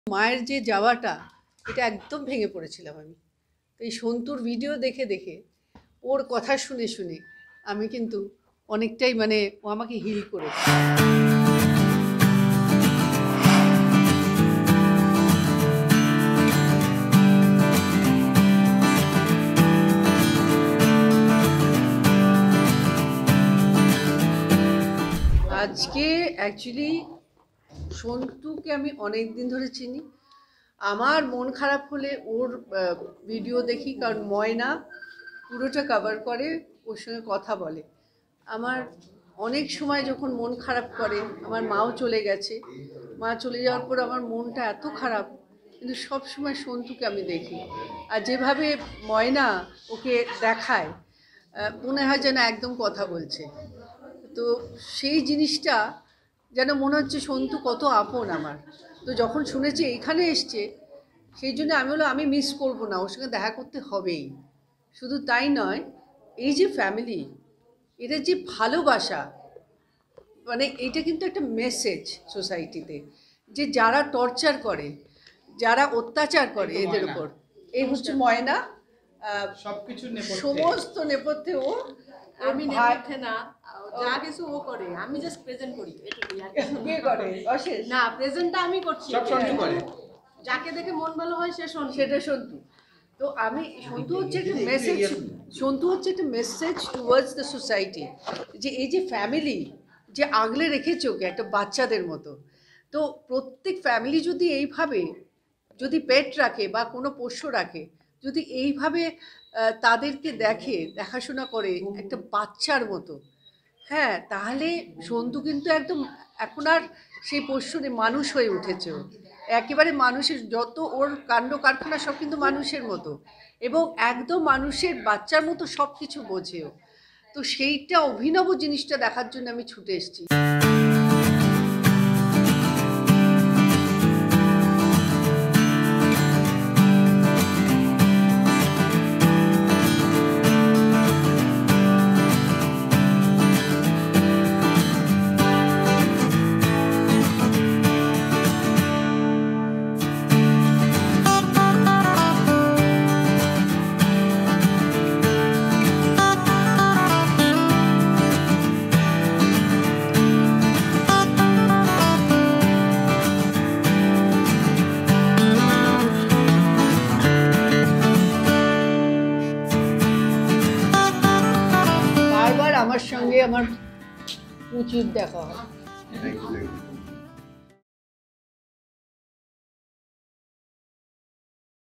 মায়ের যে যাওয়াটা এটা একদম ভেঙে পড়েছিলাম আমি। তো এই সন্তুর ভিডিও দেখে দেখে ওর কথা শুনে শুনে আমি কিন্তু অনেকটাই মানে ও আমাকে হিল করেছে। আজকে অ্যাকচুয়ালি সন্তুকে আমি অনেক দিন ধরে চিনি। আমার মন খারাপ হলে ওর ভিডিও দেখি, কারণ ময়না পুরোটা কভার করে, ওর সঙ্গে কথা বলে। আমার অনেক সময় যখন মন খারাপ করে, আমার মাও চলে গেছে, মা চলে যাওয়ার পর আমার মনটা এত খারাপ, কিন্তু সব সময় সন্তুকে আমি দেখি। আর যেভাবে ময়না ওকে দেখায় মনে হয় যেন একদম কথা বলছে। তো সেই জিনিসটা যেন মনে হচ্ছে সন্তু কত আপন আমার। তো যখন শুনেছি এখানে এসছে, সেই জন্য আমি মিস করবো না, ওর সঙ্গে দেখা করতে হবেই। শুধু তাই নয়, এই যে ফ্যামিলি, এটা যে ভালোবাসা, মানে এটা কিন্তু একটা মেসেজ সোসাইটিতে, যে যারা টর্চার করে, যারা অত্যাচার করে এদের উপর, এই হচ্ছে ময়না। সবকিছু সমস্ত নেপথ্যে ও। আমি নেপথ্যে না, যা কিছু ও করে, আমি জাস্ট প্রেজেন্ট করি, এটুকুই। কে করে? অশেষ না, প্রেজেন্টটা আমি করছি, সব সন্তু করে। যাকে দেখে মন ভালো হয় সে সন্তু, সেটা সন্তু। তো আমি সন্তু হচ্ছে একটা মেসেজ, সন্তু হচ্ছে একটা মেসেজ টুয়ার্ডস দ্য সোসাইটি, যে এই যে ফ্যামিলি যে আগলে রেখেছে ওকে একটা বাচ্চাদের মতো। তো প্রত্যেক ফ্যামিলি যদি এইভাবে, যদি পেট রাখে বা কোনো পোষ্য রাখে, যদি এইভাবে তাদেরকে দেখে, দেখাশোনা করে একটা বাচ্চার মতো, হ্যাঁ, তাহলে সন্তু কিন্তু একদম এখন আর সেই পোষ্য নেই, মানুষ হয়ে উঠেছে ও। একেবারে মানুষের যত ওর কাণ্ড কারখানা সব কিন্তু মানুষের মতো, এবং একদম মানুষের বাচ্চার মতো সব কিছু বোঝেও। তো সেইটা অভিনব জিনিসটা দেখার জন্য আমি ছুটে এসেছি। আমার সঙ্গে আমার উচিত দেখা হয়।